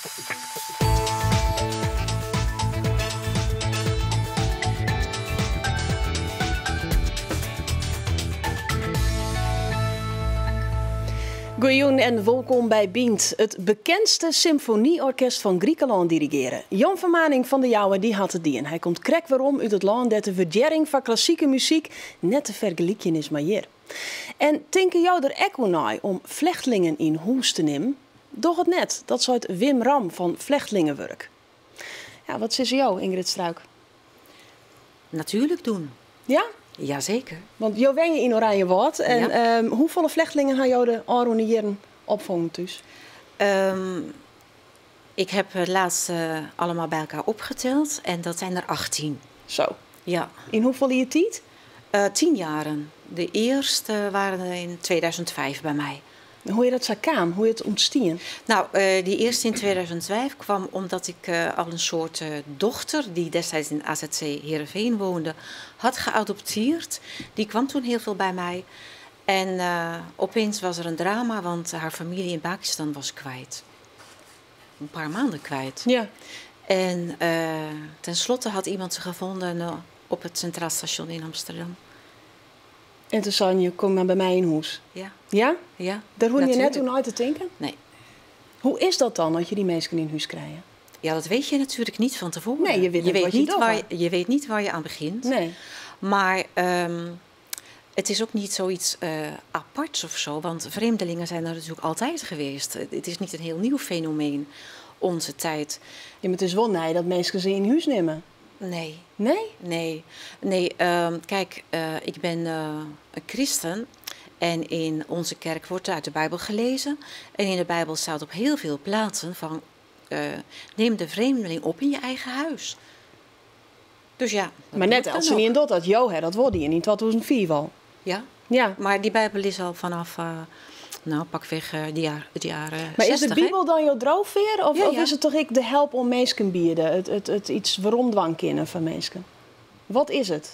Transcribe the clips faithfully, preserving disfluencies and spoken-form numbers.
Goeiedag en welkom bij Bient, het bekendste symfonieorkest van Griekenland dirigeren. Jan Vermaning van de Jouwe die had het dien. Hij komt krek waarom uit het land dat de verjering van klassieke muziek net te vergelijken is met hier. En denken jou er echo naar om vlechtelingen in huis te nemen? Doch het net, dat soort Wim Ram van Vlechtlingenwerk. Ja, wat is jou, Ingrid Struik? Natuurlijk doen. Ja? Jazeker. Want jou ben je in Oranjewoud. En ja. um, hoeveel vlechtelingen gaan jou de Aron jaren opvangen dus? Um, ik heb het laatst uh, allemaal bij elkaar opgeteld en dat zijn er achttien. Zo. Ja. In hoeveel je tijd? Uh, tien jaren. De eerste waren er in tweeduizend vijf bij mij. Hoe je dat zo kwam? Hoe je het ontstien? Nou, uh, die eerste in tweeduizend vijf kwam omdat ik uh, al een soort uh, dochter, die destijds in A Z C Heerenveen woonde, had geadopteerd. Die kwam toen heel veel bij mij. En uh, opeens was er een drama, want haar familie in Pakistan was kwijt. Een paar maanden kwijt. Ja. En uh, tenslotte had iemand ze gevonden uh, op het Centraal Station in Amsterdam. En toen zei je, kom maar bij mij in huis. Ja. Ja? Ja. Daar hoef je net toen uit te denken? Nee. Hoe is dat dan, dat je die mensen in huis krijgt? Ja, dat weet je natuurlijk niet van tevoren. Nee, je weet, je weet, wat je, niet, waar je, je, je weet niet waar je aan begint. Nee. Maar um, het is ook niet zoiets uh, aparts of zo. Want vreemdelingen zijn er natuurlijk altijd geweest. Het is niet een heel nieuw fenomeen, onze tijd. Ja, maar het is wel nee dat mensen ze in huis nemen. Nee. Nee? Nee. Nee, um, kijk, uh, ik ben uh, een christen. En in onze kerk wordt uit de Bijbel gelezen. En in de Bijbel staat op heel veel plaatsen van... Uh, neem de vreemdeling op in je eigen huis. Dus ja. Maar net als ze niet in dat had, joh, dat wordt die in tweeduizend vier al. Ja. Ja. Maar die Bijbel is al vanaf, uh, nou pakweg uh, de jaar, het jaar uh, Maar zestig, is de Bijbel hè? dan jouw droogveer? Of, Ja, ja. of is het toch ik de help om mensen bieden? Het, het, het iets waaromdwang kennen van mensen? Wat is het?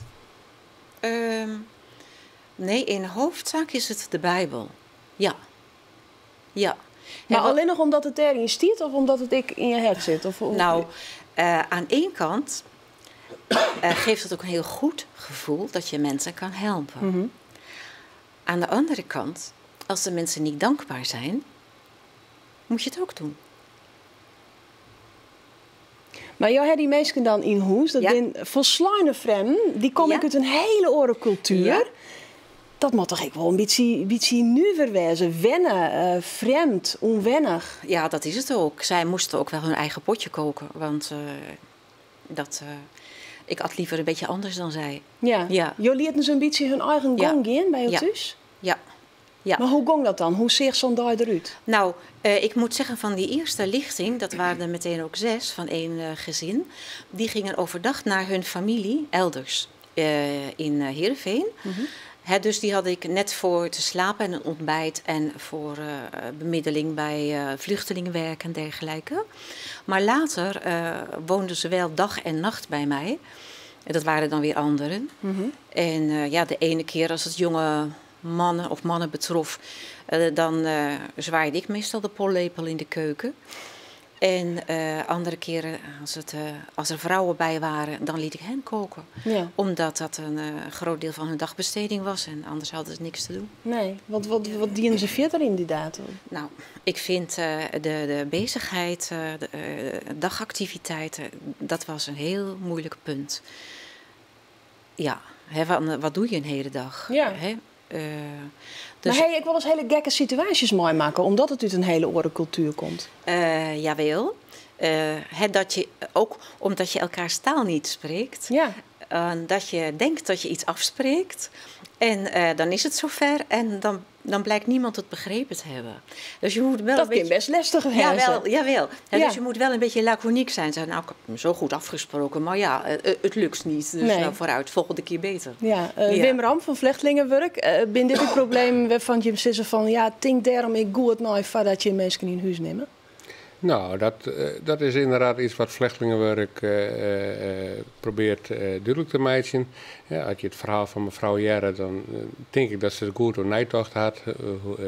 Um, nee, in hoofdzaak is het de Bijbel. Ja. Ja. Maar wat... alleen nog omdat het erin stiert of omdat het ik in je hart zit? Of, of... Nou, uh, aan één kant uh, geeft het ook een heel goed gevoel dat je mensen kan helpen. Mm-hmm. Aan de andere kant, als de mensen niet dankbaar zijn, moet je het ook doen. Maar jou hebt die mensen dan in huis, dat ja. zijn volslagen vreemden, die komen ja. uit een hele andere cultuur. Ja. Dat moet toch ik wel een beetje, beetje nuver wezen, wennen, uh, vreemd, onwennig. Ja, dat is het ook. Zij moesten ook wel hun eigen potje koken, want uh, dat, uh, ik at liever een beetje anders dan zij. Ja, ja. jullie lieten dus een beetje hun eigen ja. gang in bij jou ja. thuis? Ja. Ja. Maar hoe ging dat dan? Hoe ziet zo'n dag eruit? Nou, uh, ik moet zeggen van die eerste lichting, dat waren er meteen ook zes van één uh, gezin. Die gingen overdag naar hun familie elders uh, in uh, Heerenveen. Mm-hmm. He, dus die had ik net voor te slapen en een ontbijt en voor uh, bemiddeling bij uh, vluchtelingenwerk en dergelijke. Maar later uh, woonden ze wel dag en nacht bij mij. Dat waren dan weer anderen. Mm-hmm. En uh, ja, de ene keer als het jonge mannen of mannen betrof, uh, dan uh, zwaaide ik meestal de pollepel in de keuken. En uh, andere keren, als, het, uh, als er vrouwen bij waren, dan liet ik hen koken. Ja. Omdat dat een uh, groot deel van hun dagbesteding was en anders hadden ze niks te doen. Nee, wat, wat, wat dienen ze verder inderdaad? Nou, ik vind uh, de, de bezigheid, uh, de uh, dagactiviteiten, dat was een heel moeilijk punt. Ja, hè, wat, wat doe je een hele dag? Ja. Hè? Uh, dus... Maar hey, ik wil eens hele gekke situaties mooi maken, omdat het uit een hele andere cultuur komt. Uh, jawel. Uh, he, dat je, ook omdat je elkaars taal niet spreekt. Ja. Uh, dat je denkt dat je iets afspreekt. En uh, dan is het zover en dan, dan blijkt niemand het begrepen te hebben. Dus je moet wel dat een beetje... kan best lastig zijn. Jawel, jawel. Ja, ja. Dus je moet wel een beetje laconiek zijn. Zeg, nou, ik heb hem zo goed afgesproken, maar ja, uh, het lukt niet. Dus nee. nou, vooruit, volgende keer beter. Ja, uh, ja. Wim Ram van Vlechtlingenwerk. Uh, ben dit het probleem waarvan je zegt van, ja, denk daarom ik goed het nou voordat je mensen in huis nemen? Nou, dat, uh, dat is inderdaad iets wat vluchtelingenwerk uh, uh, probeert uh, duidelijk te maken. Ja, als je het verhaal van mevrouw Jere, dan uh, denk ik dat ze het goed door nijtocht had. Uh, uh,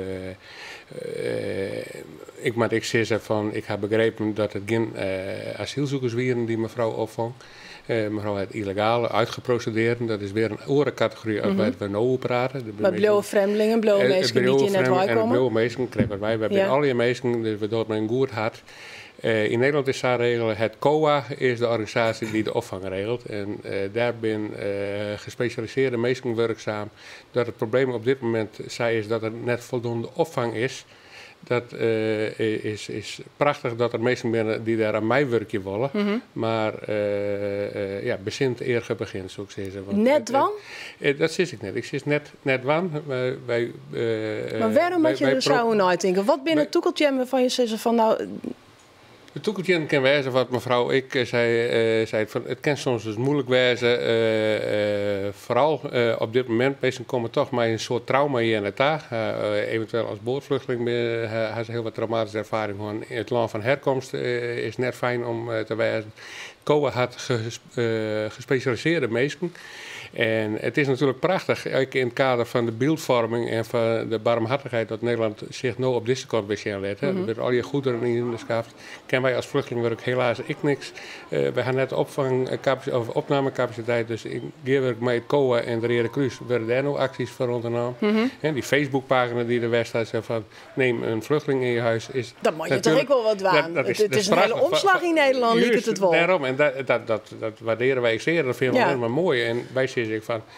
uh, ik moet ik zeggen van, ik heb begrepen dat het geen uh, asielzoekers waren die mevrouw opvang. Uh, mevrouw had illegaal uitgeprocedeerd. Dat is weer een andere categorie uit mm-hmm. waar we nu praten. Maar blauwe vreemdelingen, blauwe mensen die in het wij komen. En blauwe mensen krijgen wij. We hebben ja. alle mensen, dus we doen het met een goed hart. Uh, in Nederland is daar regelen. Het C O A is de organisatie die de opvang regelt. En uh, daar zijn uh, gespecialiseerde mensen werkzaam. Dat het probleem op dit moment zij is dat er net voldoende opvang is. Dat uh, is, is prachtig dat er mensen zijn die daar aan mij werkje willen. Mm-hmm. Maar uh, uh, ja, bezint eerder begin, zou ik zeggen. Want net wan? Uh, uh, dat zeg ik net. Ik zeg net, net wan. Wij, wij, uh, maar waarom moet je er zo aan uitdenken? Wat binnen het toekeltje waarvan je zegt van nou... Het toekeltje kan wijzen wat mevrouw ik uh, zei, uh, zei van, het kan soms dus moeilijk wijzen. Uh, uh, vooral uh, op dit moment, mensen komen toch met een soort trauma hier naar daar. Uh, eventueel als boortvluchteling uh, hebben ze heel wat traumatische ervaring. Gewoon in het land van herkomst uh, is net fijn om uh, te wijzen. C O A had ges, uh, gespecialiseerde mensen. En het is natuurlijk prachtig, ook in het kader van de beeldvorming en van de barmhartigheid dat Nederland zich nu op deze kant bij let. Mm-hmm. Met al je goederen in de schaft, kennen wij als vluchtelingenwerk helaas ik niks. Uh, we gaan net opvang, of opnamecapaciteit, dus in Geerwerk met C O A en de Rode Kruis werden daar nog acties voor ondernomen. Mm-hmm. En die Facebookpagina die er weg staat, van neem een vluchteling in je huis. Is dan moet je toch ook wel wat waan. Dat, dat is, het is een hele omslag in Nederland, liep het het wel. Daarom, en dat, dat, dat, dat waarderen wij zeer, dat vinden we ja. helemaal mooi. En wij zeggen ik van,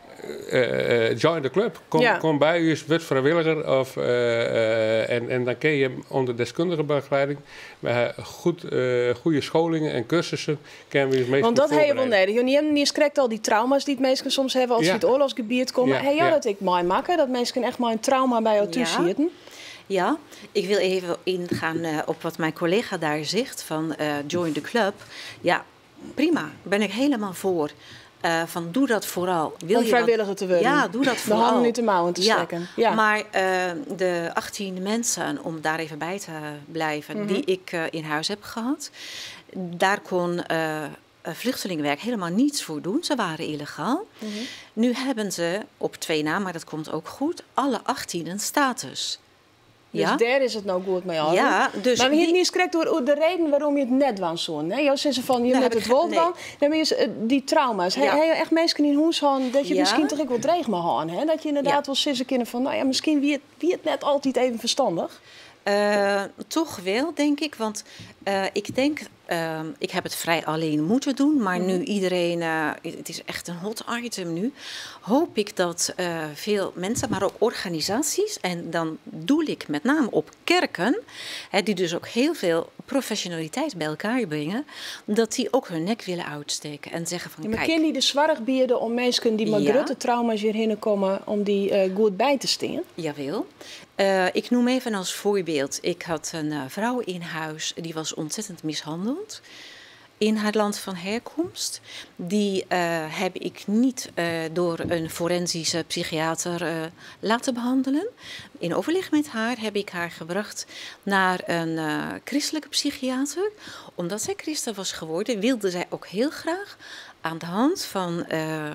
uh, uh, join the club, kom, ja. kom bij u, word vrijwilliger of, uh, uh, en, en dan kun je onder deskundige begeleiding met goed, uh, goede scholingen en cursussen kunnen we meestal. Want dat heb je wel nodig. Je niet krijgt al die trauma's die het mensen soms hebben als ja. ze uit het oorlogsgebied komen. Ja. Hey, ja, ja. dat ik mooi maken, dat mensen echt maar een trauma bij jou thuis ja. zitten. Ja, ik wil even ingaan uh, op wat mijn collega daar zegt van uh, join the club. Ja, prima, ben ik helemaal voor. Uh, van doe dat vooral. Wil Om vrijwilliger dat, te worden. Ja, doe dat vooral. De handen niet de mouwen te strekken. Ja, ja. Maar uh, de achttien mensen, om daar even bij te blijven, mm-hmm. die ik uh, in huis heb gehad, daar kon uh, vluchtelingenwerk helemaal niets voor doen. Ze waren illegaal. Mm-hmm. Nu hebben ze op twee na, maar dat komt ook goed, alle achttien een status. Dus ja? daar is het nou goed mee al. Ja, dus maar we hebben niet correct door de reden waarom je het net wou zo. Jou zeggen van je met het woord nee. die trauma's. Ja. Heb je echt mensen in huis gaan dat je ja. misschien toch ook wel dreig mag gaan, hè? Dat je inderdaad ja. wel zeggen kunnen van nou ja, misschien wie het, wie het net altijd even verstandig. Uh, toch wel, denk ik. Want uh, ik denk, uh, ik heb het vrij alleen moeten doen. Maar mm. nu iedereen, uh, het is echt een hot item nu. Hoop ik dat uh, veel mensen, maar ook organisaties. En dan doel ik met name op kerken. Hè, die dus ook heel veel professionaliteit bij elkaar brengen. Dat die ook hun nek willen uitsteken. En zeggen van ja, maar kijk. Ken die de zwaar bieden om mensen die met ja. grote trauma's hierheen komen. Om die uh, goed bij te staan? Jawel. Uh, ik noem even als voorbeeld. Ik had een uh, vrouw in huis, die was ontzettend mishandeld. In haar land van herkomst. Die uh, heb ik niet uh, door een forensische psychiater uh, laten behandelen. In overleg met haar heb ik haar gebracht naar een uh, christelijke psychiater. Omdat zij christen was geworden, wilde zij ook heel graag aan de hand van Uh,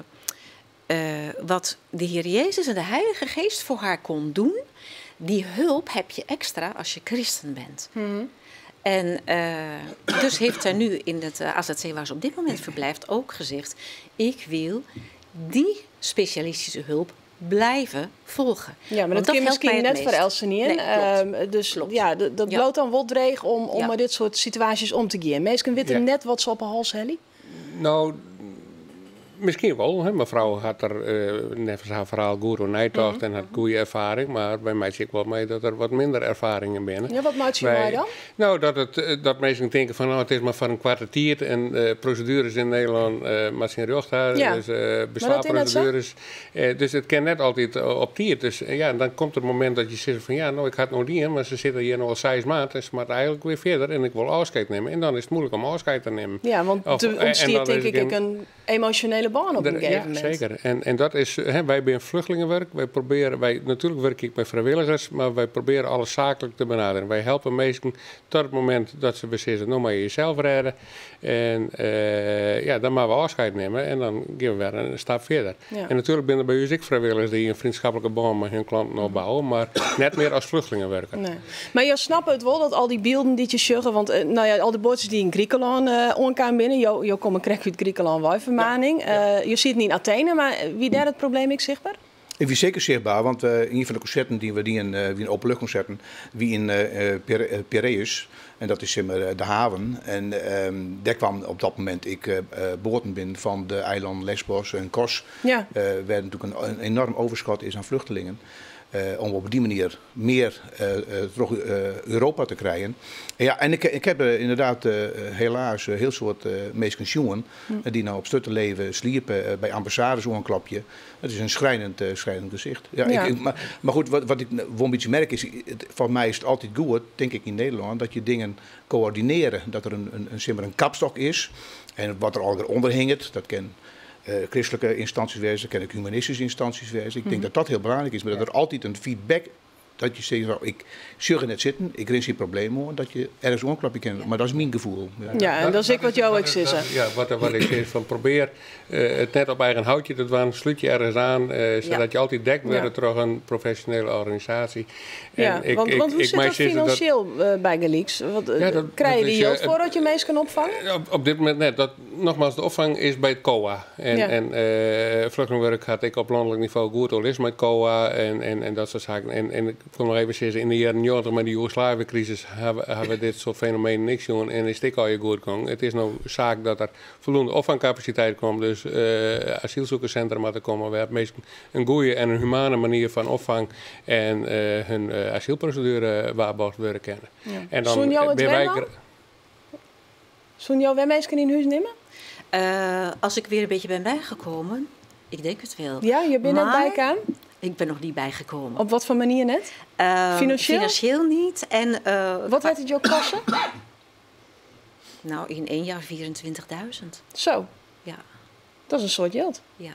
uh, wat de Heer Jezus en de Heilige Geest voor haar kon doen. Die hulp heb je extra als je christen bent. Mm-hmm. En uh, dus heeft zij nu in het uh, A Z C waar ze op dit moment verblijft ook gezegd, ik wil die specialistische hulp blijven volgen. Ja, maar dat, dat kan misschien net voor Else niet in. Nee, uh, dus klopt. Ja, dat, dat ja. bloot dan wat dreig om, om ja. met dit soort situaties om te gaan. Mensen weten ja. net wat ze op een hals hebben. Nou, misschien wel. Hè. Mevrouw had er uh, net haar verhaal goed door nijtocht mm-hmm. en had goede ervaring. Maar bij mij zie ik wel mee dat er wat minder ervaringen binnen. Ja, wat maakt je mij dan? Nou, dat, het, dat mensen denken van nou, het is maar van een kwartier. En uh, procedures in Nederland, uh, maar zijn recht daar. Ja. Dus uh, bezwaarprocedures. Uh, dus het kan net altijd uh, op tier. Dus uh, ja, dan komt het moment dat je zegt van ja, nou, ik had nog niet, maar ze zitten hier nog al zes maanden. Dus maar eigenlijk weer verder en ik wil afscheid nemen. En dan is het moeilijk om afscheid te nemen. Ja, want er ontstaat denk ik een emotionele hele baan op een gegeven ja, moment. Zeker. En, en dat is, hè, wij zijn vluchtelingenwerk. Wij proberen, wij, natuurlijk werk ik met vrijwilligers, maar wij proberen alles zakelijk te benaderen. Wij helpen mensen tot het moment dat ze beslissen, nou maar jezelf redden. En uh, ja, dan maar we afscheid nemen en dan gaan we weer een stap verder. Ja. En natuurlijk zijn er bij u ook vrijwilligers die een vriendschappelijke band met hun klanten opbouwen, maar net meer als vluchtelingenwerker. Nee. Maar je snapt het wel dat al die beelden die je zeggen, want uh, nou ja, al die bootjes die in Griekenland uh, onkaan binnen, je, je komt krijg uit Griekenland wijvermaning. Ja. Ja. Uh, je ziet het niet in Athene, maar wie daar het probleem is zichtbaar? Ik vind zeker zichtbaar, want uh, in een van de concerten die we die in, uh, in openluchtconcerten, wie in uh, Piraeus, en dat is uh, de haven. En uh, daar kwam op dat moment ik uh, boten binnen van de eilanden Lesbos en Kos. Ja. Uh, waar natuurlijk een, een enorm overschot is aan vluchtelingen. Uh, om op die manier meer uh, uh, terug uh, Europa te krijgen. En, ja, en ik, ik heb uh, inderdaad uh, helaas uh, heel soort uh, mensen jongen mm. uh, die nou op stutten leven, sliepen uh, bij ambassades een klapje. Het is een schrijnend, uh, schrijnend gezicht. Ja, ja. Ik, ik, maar, maar goed, wat, wat ik wel een beetje merk is, het, voor mij is het altijd goed, denk ik in Nederland, dat je dingen coördineren. Dat er een, een, een, een kapstok is en wat er al onder hingt, dat kan Uh, christelijke instanties wezen, kan ik humanistische instanties wezen. Ik mm-hmm. denk dat dat heel belangrijk is, maar dat er altijd een feedback, dat je zegt, nou, ik zie er net zitten, ik ren geen probleem hoor, dat je ergens een klapje kent. Maar dat is mijn gevoel. Ja, ja en dat, dat is ik wat jou ook zeggen. Ja, wat, wat ik zeg, van probeer uh, het net op eigen houtje te doen, sluit je ergens aan, uh, zodat ja. je altijd dekt wordt ja. door een professionele organisatie. En ja, ik, want, ik, want hoe ik, zit dat financieel dat, uh, bij Galeeks? Ja, krijg je die geld voor dat je meest kan opvangen? Op, op dit moment net. Dat, nogmaals, de opvang is bij het C O A. En, ja. en uh, vluchtelingenwerk had ik op landelijk niveau goed al is met C O A en, en, en dat soort zaken. En, en ik kon nog even zeggen, in de jaren negentig met de Joegoslavië-crisis hebben, hebben we dit soort fenomenen niks doen en is dit al je goed kon. Het is nou zaak dat er voldoende opvangcapaciteit komt, dus uh, asielzoekerscentra moeten komen. We hebben meestal een goede en een humane manier van opvang en uh, hun uh, asielprocedure waarborgd worden kennen. Ja. En dan Zo'n jou het wij... Zo'n jou mensen in huis nemen? Uh, als ik weer een beetje ben bijgekomen, ik denk het wel. Ja, je bent net bijgaan? Ik ben nog niet bijgekomen. Op wat voor manier net? Uh, financieel? Financieel niet. En, uh, wat heeft het jou kosten? Nou, in één jaar vierentwintigduizend. Zo? Ja. Dat is een soort geld. Ja.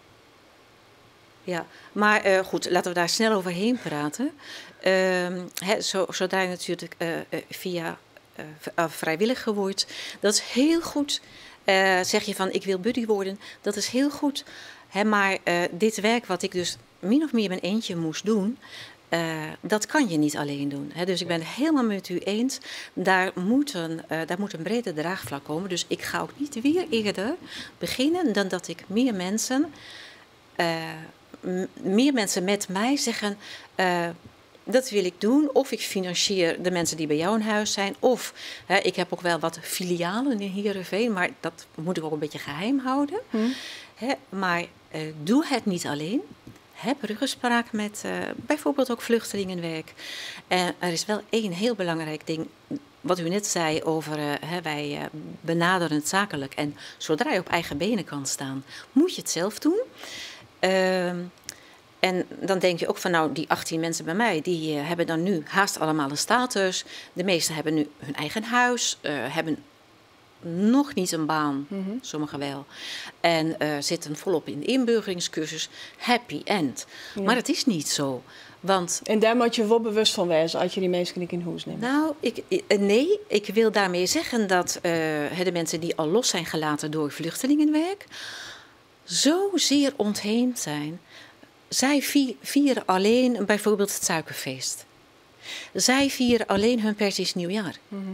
Ja, maar uh, goed, laten we daar snel overheen praten. Uh, he, zo, zodra je natuurlijk uh, uh, via uh, vrijwilliger wordt, dat is heel goed. Uh, zeg je van, ik wil buddy worden, dat is heel goed. He, maar uh, dit werk wat ik dus min of meer mijn eentje moest doen, uh, dat kan je niet alleen doen. He, dus ik ben het helemaal met u eens. Daar moet, een, uh, daar moet een brede draagvlak komen. Dus ik ga ook niet weer eerder beginnen dan dat ik meer mensen, uh, m- meer mensen met mij zeggen, Uh, dat wil ik doen. Of ik financier de mensen die bij jou in huis zijn. Of hè, ik heb ook wel wat filialen in Heerenveen. Maar dat moet ik ook een beetje geheim houden. Hmm. Hè, maar uh, doe het niet alleen. Heb ruggespraak met uh, bijvoorbeeld ook vluchtelingenwerk. En er is wel één heel belangrijk ding. Wat u net zei over uh, hè, wij uh, benaderen het zakelijk. En zodra je op eigen benen kan staan, moet je het zelf doen. Uh, En dan denk je ook van, nou, die achttien mensen bij mij, die uh, hebben dan nu haast allemaal een status. De meesten hebben nu hun eigen huis, uh, hebben nog niet een baan, mm-hmm. sommigen wel. En uh, zitten volop in de inburgeringscursus. Happy end. Ja. Maar het is niet zo. Want, en daar moet je wel bewust van wezen als je die mensen niet in huis neemt. Nou, ik, nee, ik wil daarmee zeggen dat uh, de mensen die al los zijn gelaten door vluchtelingenwerk zozeer ontheemd zijn. Zij vieren alleen bijvoorbeeld het suikerfeest. Zij vieren alleen hun Persisch nieuwjaar. Mm-hmm.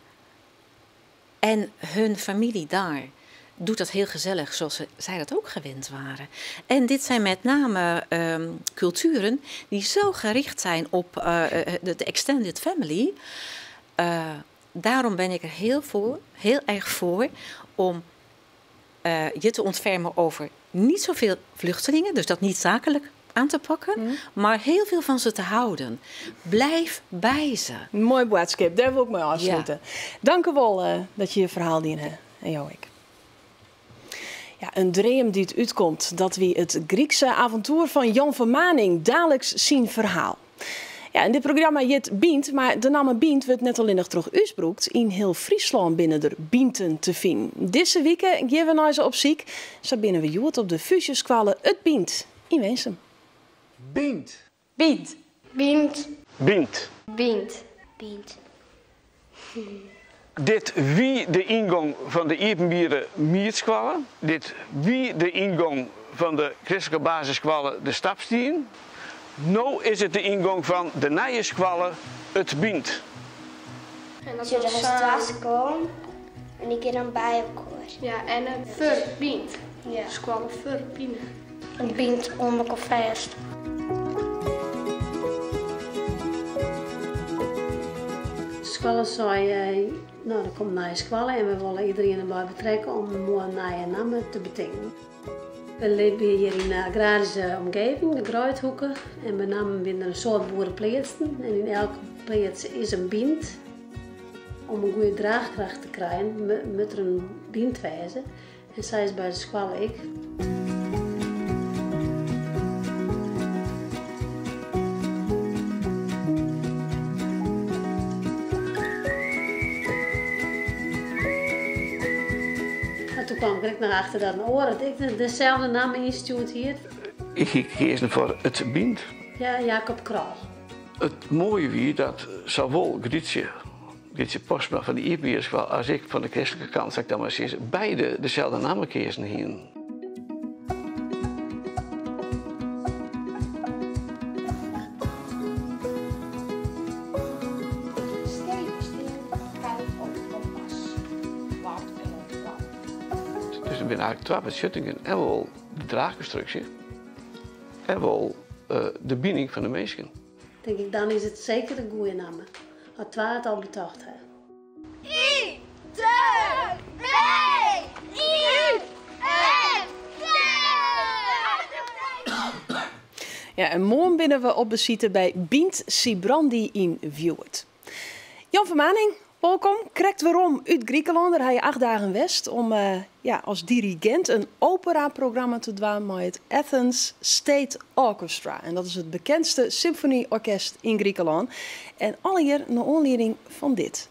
En hun familie daar doet dat heel gezellig, zoals ze, zij dat ook gewend waren. En dit zijn met name um, culturen die zo gericht zijn op uh, de, de extended family. Uh, daarom ben ik er heel, voor, heel erg voor om uh, je te ontfermen over niet zoveel vluchtelingen, dus dat niet zakelijk aan te pakken, mm. maar heel veel van ze te houden. Blijf bij ze. Mooi boodschap, daar wil ik mee afsluiten. Ja. Dank u wel uh, dat je je verhaal diende. En jou ik. Ja, een dream die het uitkomt, dat wie het Griekse avontuur van Jan Vermaning dagelijks zien verhaal. Ja, in dit programma heet Bient, maar de naam Bient wordt net alleen nog terug uitgebroekt. In heel Friesland binnen de Bienten te vinden. Deze week gaan we naar ze op ziek. Zo binnen we joet op de fusieskwallen Het Bient in Wensum. Bient. Bient. Bient. Bient. Bient. Bient. Dit wie de ingang van de Iepenbieren Miertskwallen. Dit wie de ingang van de christelijke basiskwallen De Stapstien. Nou is het de ingang van de Nijeskwallen Het Bient. En dat is de straat komen en die keer dan bij elkaar. Ja, en een verbient. Ja. Squallen verbinden. Een bient om elkaar vast. Squallen zei, uh, nou dan komt naar squallen en we willen iedereen erbij betrekken om een mooie nieuwe naam te betekenen. We leven hier in een agrarische omgeving, de Gruithoeken, en we namen binnen een soort boerenplaatsen. En in elke plaats is een bient. Om een goede draagkracht te krijgen, moet er een bient wezen. En zij is bij de squallen ik. Toen kwam ik naar achter dat een oren. Ik dezelfde naam instuurd hier. Ik ging kiezen voor Het Bient. Ja, Jacob Kral. Het mooie wie dat zowel Grietje, Grietje Postma van de Iepenbierskwal als ik van de christelijke kant, zeg ik dan maar eens, beide dezelfde namen kiezen hier. Dus er zijn eigenlijk twee beschuttingen. En wel de draagconstructie. En wel uh, de binding van de mensen. Denk ik, dan is het zeker een goede naam. Als twee het al betocht hebben. I, twee, nee, I, en Ja, en morgen binnen we op bezoek bij Bient Sibrandi in Viewert. Jan Vermaning, welkom. Krijgt waarom uit Griekenland. Daar heb je acht dagen west om uh, ja, als dirigent een operaprogramma te doen met het Athens State Orchestra. En dat is het bekendste symfonieorkest in Griekenland. En allereerst naar aanleiding van dit.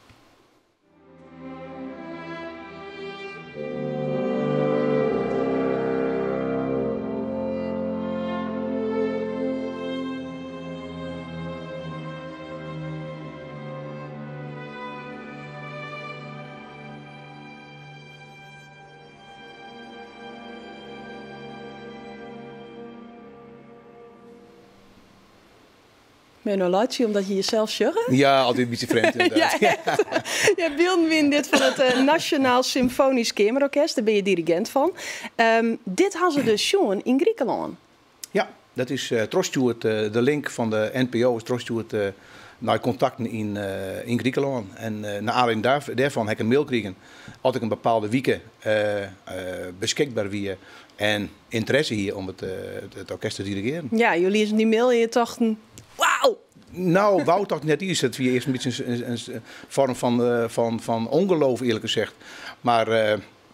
Ben je nou laatje omdat je jezelf zegt? Ja, altijd een beetje vreemd inderdaad. Ja, echt. Je beelden win dit van het uh, Nationaal Symfonisch Kamerorkest. Daar ben je dirigent van. Um, dit hadden ze dus jongen in Griekenland. Ja, dat is uh, Trostuart, uh, de link van de N P O is Trostuart uh, naar contacten in, uh, in Griekenland. En uh, naar aanleiding daar, daarvan heb ik een mail gekregen. Had ik een bepaalde weken uh, uh, beschikbaar wie en interesse hier om het, uh, het orkest te dirigeren. Ja, jullie is die mail en je dachten, wauw! Nou, wou toch net iets. Het was eerst een beetje een, een, een vorm van, uh, van, van ongeloof, eerlijk gezegd. Maar uh,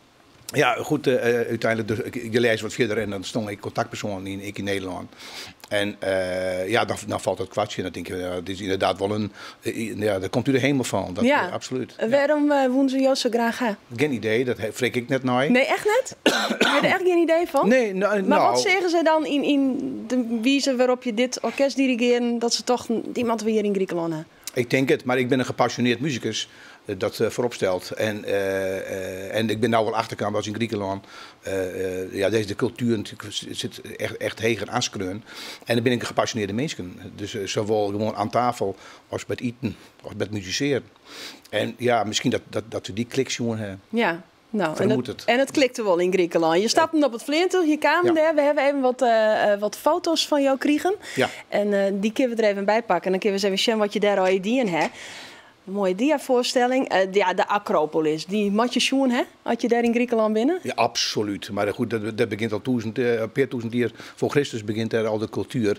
ja, goed, uh, uiteindelijk, dus, je leest wat verder en dan stond ik contactpersoon in, ik in Nederland. En uh, ja, dan, dan valt het kwartje. En dan denk je, ja, dit is inderdaad wel een, uh, ja, daar komt u er helemaal van. Dat, ja, uh, absoluut. Ja. Waarom uh, wonen ze jou zo graag aan? Geen idee, dat vreek ik net naar. Nee, echt net? Heb je er echt geen idee van? Nee, nou, maar nou, wat zeggen ze dan in, in de wijze waarop je dit orkest dirigeren, dat ze toch iemand weer in Griekenland hebben? Ik denk het, maar ik ben een gepassioneerd muzikus. Dat uh, voorop stelt. En, uh, uh, en ik ben nou wel achterkant als in Griekenland. Uh, uh, ja, deze de cultuur natuurlijk zit echt, echt heger aanskreun. En dan ben ik een gepassioneerde mens. Dus uh, zowel gewoon aan tafel als met eten, als met musiceren. En ja, misschien dat, dat, dat we die klik jongen hebben. Ja. Nou, en, het, het. en het klikte wel in Griekenland. Je stapte op het vleertel, je kwam ja. daar. We hebben even wat, uh, wat foto's van jou kregen. Ja. En uh, die kunnen we er even bij pakken. En dan kunnen we eens even zien wat je daar al in hebt. Een mooie diavoorstelling. Uh, ja, de Acropolis. Die matje schoen, hè? Had je daar in Griekenland binnen? Ja, absoluut. Maar goed, dat, dat begint al duizend, uh, per duizend jaar voor Christus begint er al de cultuur.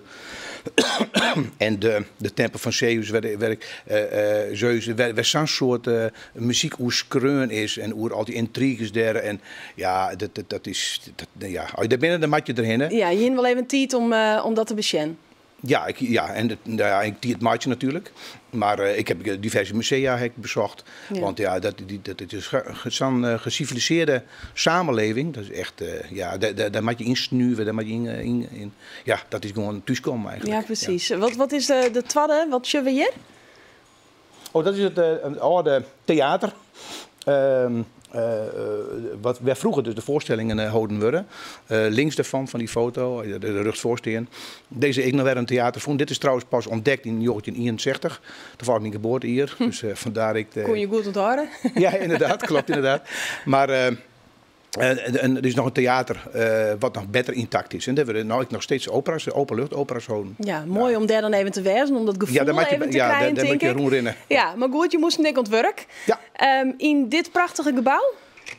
En de, de tempel van Zeus, waar, waar, uh, uh, Zeus, waar, waar zo'n soort uh, muziek hoe skreun is en hoe al die intriges daar. En ja, dat, dat, dat is... Dat, ja. Als je daar binnen, dan mat je erheen, hè? Ja, je hebt wel even tijd om, uh, om dat te besjen. Ja, ik, ja, en het, nou ja, ik die het maatje natuurlijk. Maar uh, ik heb diverse musea heb ik bezocht. Ja. Want ja, dat, die, dat, dat is zo'n uh, geciviliseerde samenleving. Dat is echt, uh, ja, daar, daar, daar moet je insnuwen, daar moet je in, in, in. Ja, dat is gewoon thuiskomen eigenlijk. Ja, precies. Ja. Wat, wat is de, de tweede? Wat zullen we hier? Oh, dat is het, uh, een oude theater. Uh, Uh, wat wij vroeger dus de voorstellingen uh, houden worden. Uh, links daarvan, van die foto, de, de rugvoorstellen. Deze ik nog weer een theater vond. Dit is trouwens pas ontdekt in negentien eenenzestig. Toen was ik mijn geboorte hier. Hm. Dus uh, vandaar ik... De... Kon je goed onthouden? Ja, inderdaad. Klopt inderdaad. Maar... Uh, Uh, en er is nog een theater uh, wat nog beter intact is. En daar hebben we nou, ik nog steeds opera's, openlucht-opera's houden. Ja, mooi ja. om daar dan even te wijzen, om dat gevoel ja, daar even je, te ja, krijgen, daar, daar moet je roen rennen. Ja, maar goed, je moest nik ontwerk. Ja. Um, in dit prachtige gebouw?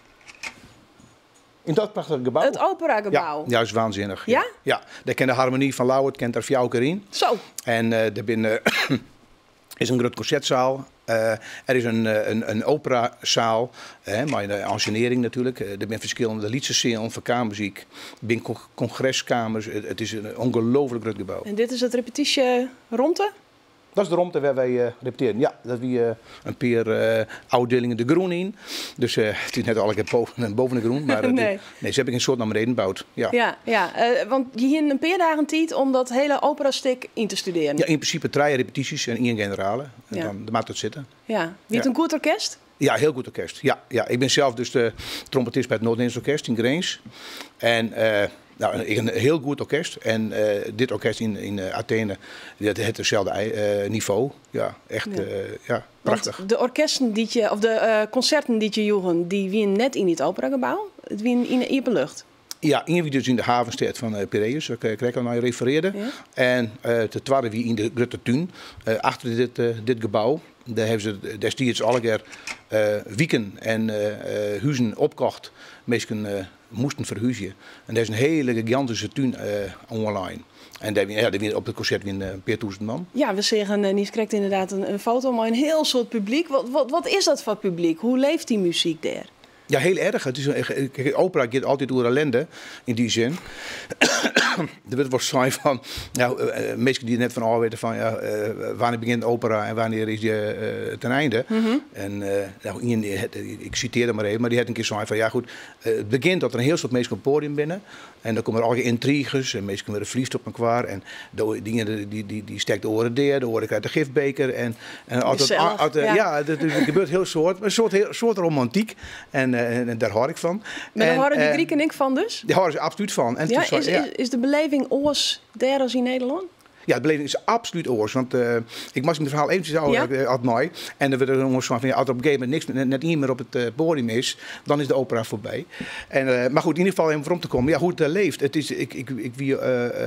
In dat prachtige gebouw? Het operagebouw. Ja, ja, dat is waanzinnig. Ja? Ja, ja. Daar kent de harmonie van Lauwert, kent daar Fjouwer in. Zo. En uh, daar binnen is een groot concertzaal. Uh, er is een, een, een operazaal, hè, maar een enchaînering natuurlijk. Er zijn verschillende liedszalen voor kamermuziek. Er zijn congreskamers. Het is een ongelooflijk groot gebouw. En dit is het repetitieruimte? Dat is de ruimte waar wij uh, repeteren. Ja, dat is uh, een paar uh, afdelingen de groen in. Dus uh, het is net al een keer boven, boven de groen. Maar uh, nee. Die, nee, ze hebben een soort naar beneden gebouwd. Ja, ja, ja uh, want je hier een paar dagen tijd om dat hele operastuk in te studeren. Ja, in principe drie repetities en één generale. En ja. dan, dan maakt het zitten. Ja, wie het ja. een goed orkest? Ja, heel goed orkest. Ja, ja. Ik ben zelf dus de trompetist bij het Noord-Nederlands Orkest in Grains. En... Uh, Nou, een heel goed orkest. En uh, dit orkest in, in uh, Athene, dat heeft hetzelfde uh, niveau. Ja, echt ja. Uh, ja, prachtig. Want de orkesten die je, of de uh, concerten die je joegen, die wien net in het operagebouw, het wien in de openlucht. Ja, één wie dus in de havenstad van uh, Piraeus, daar krijg ik al naar refereerde. Ja. En uh, te tweede wie in de Grote Tuin, uh, achter dit, uh, dit gebouw. Daar hebben ze destijds alle keer uh, wieken en uh, uh, huizen opgekocht. Meesten uh, moesten verhuizen. En dat is een hele gigantische tuin uh, online. En daar, ja, daar op het concert weer een paar duizend man. Ja, we zeggen, uh, Nies krijgt inderdaad een, een foto, maar een heel soort publiek. Wat, wat, wat is dat voor publiek? Hoe leeft die muziek daar? Ja, heel erg. Het is een, kijk, opera gaat altijd door ellende, in die zin. Er wordt wel zijn van, ja, uh, mensen die net van al weten van, ja, uh, wanneer begint opera en wanneer is die uh, ten einde. Mm-hmm. En uh, nou, ik citeer dat maar even, maar die had een keer zo van, ja goed, uh, het begint dat er een heel soort mensen op het podium binnen. En dan komen er al die intriges en mensen worden verliefd op elkaar. En de dingen die, die, die stekt de oren deer, de oren krijgt de gifbeker. En, en altijd, Zelf, altijd, ja, ja dat, dat gebeurt heel soort, een soort, heel, soort romantiek. En, en, en daar hoor ik van. Maar daar horen die en, Grieken ik van dus? Daar horen ze absoluut van. En ja, is, is, ja. is, is de beleving oors daar als in Nederland? Ja, de beleving is absoluut oors. Want uh, ik was mijn verhaal eventjes al ja? uh, mooi. En er werd er jongens van, van ja, als er op een gegeven moment niks, net niet meer op het uh, podium is, dan is de opera voorbij. En, uh, maar goed, in ieder geval even om te komen. Ja, hoe het uh, leeft. Het is, ik, ik, ik wie, uh, uh,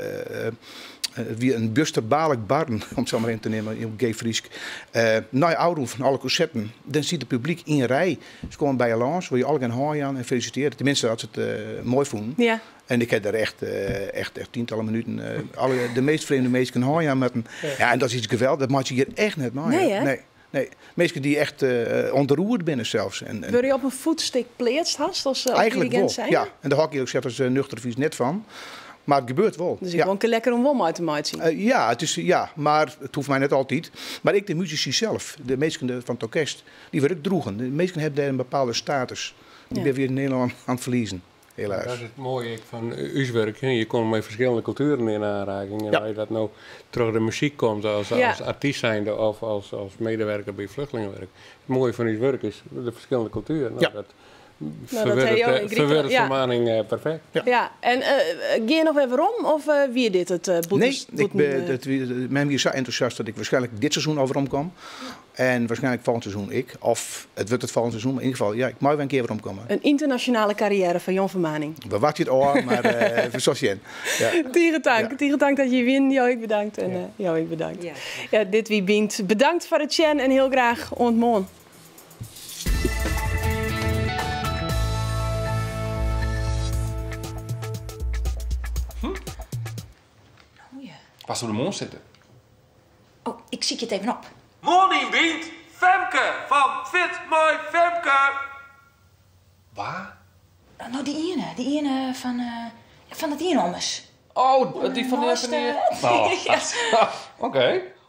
uh, wie een busterbaarlijk barn, om het zo maar in te nemen, in Gay Friesk. Uh, na je oudoen van alle concerten, dan ziet het publiek in rij. Ze komen bij je langs, wil je alle gaan haaien aan en feliciteren. Tenminste, als ze het uh, mooi voelen. Ja. En ik heb daar echt, uh, echt, echt tientallen minuten, uh, alle, de meest vreemde mensen kunnen haaien met een. Ja. ja, en dat is iets geweldig. Dat maak je hier echt net mee. Nee, hè? Nee. Nee, mensen die echt uh, ontroerd binnen zelfs. En, en... Wil je op een voetstuk pleerst hast als uh, eigenlijk wel, zijn? ja. En daar had ik ook zelfs als uh, nuchter vies net van. Maar het gebeurt wel. Dus ik ja. gewoon lekker een wom uit de maat zien. Uh, ja, het is, ja, maar het hoeft mij net altijd. Maar ik, de muzici zelf, de meesten van het orkest, die wil ik droegen. De meesten hebben daar een bepaalde status. Die ja. ben weer in Nederland aan het verliezen. Helaas. Dat is het mooie van uw werk. Je komt met verschillende culturen in aanraking. En ja. als je dat nou terug de muziek komt als, ja. als artiest zijnde of als, als medewerker bij vluchtelingenwerk. Het mooie van uw werk is de verschillende culturen. Nou, ja. dat nou, verwerkt de vermaning ja. perfect. Ja, ja. En uh, ga je nog even om of uh, wie dit het uh, boetes, Nee, ik ben, uh... dat, ben hier zo enthousiast dat ik waarschijnlijk dit seizoen over omkom. En waarschijnlijk volgend seizoen ik. Of het wordt het volgend seizoen, maar in ieder geval, ja, ik mag wel een keer weer omkomen. Een internationale carrière van Jon Vermaning. We wachten het al, maar uh, zoals je ja. Tieren dank. Ja. Tieren dank dat je wint. Jou ik bedankt. En uh, jou ik bedankt. Ja. Ja, dit wie bient. Bedankt voor het chat en heel graag ontmoen. Hm? Oh ja. Pas op de mond zitten. Oh, ik zie het even op. Morning, Bient! Femke van Fit My Femke! Waar? Nou, die ene. Die ene van, uh, van het ene ommers. Oh, die van de... Mooiste. Oh, oké.